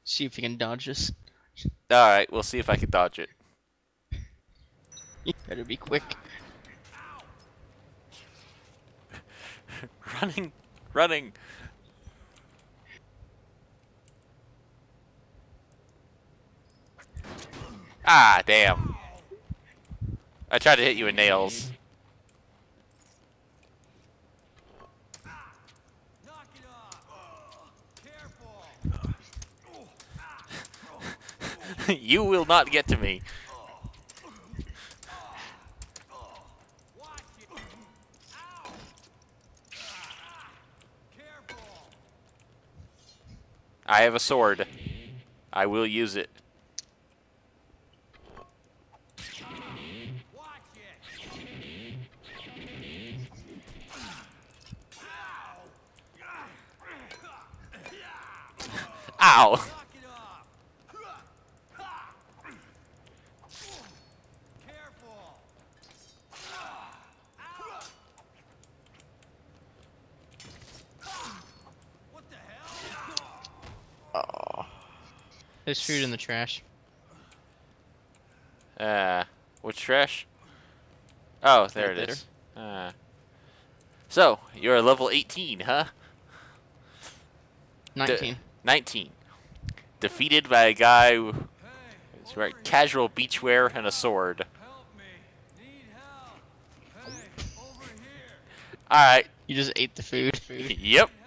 See if you can dodge this. Alright, we'll see if I can dodge it. You better be quick. Running! Running! Ah, damn. I tried to hit you with nails. You will not get to me. I have a sword. I will use it. Ow! Oh. There's food in the trash. Which trash? Oh, there Right it is. So, you're a level 18, huh? 19. 19. Defeated by a guy who's wearing casual beachwear and a sword. Alright. You just ate the food. Yep.